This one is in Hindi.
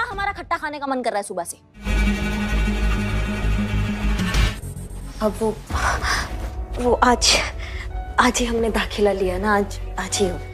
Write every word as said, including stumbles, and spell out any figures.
हमारा खट्टा खाने का मन कर रहा है सुबह से। अब वो वो आज आज ही हमने दाखिला लिया ना, आज आज ही हो।